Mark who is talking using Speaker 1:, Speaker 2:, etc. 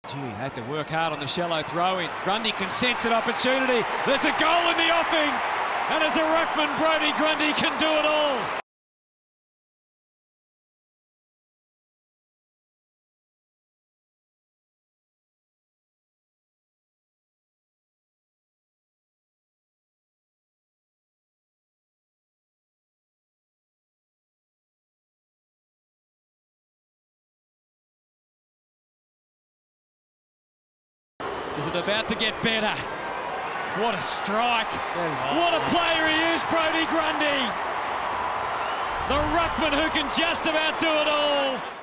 Speaker 1: Gee, had to work hard on the shallow throw-in. Grundy can sense an opportunity. There's a goal in the offing. And as a ruckman, Brodie Grundy can do it all. Is it about to get better? What a strike. What a player he is, Brodie Grundy. The ruckman who can just about do it all.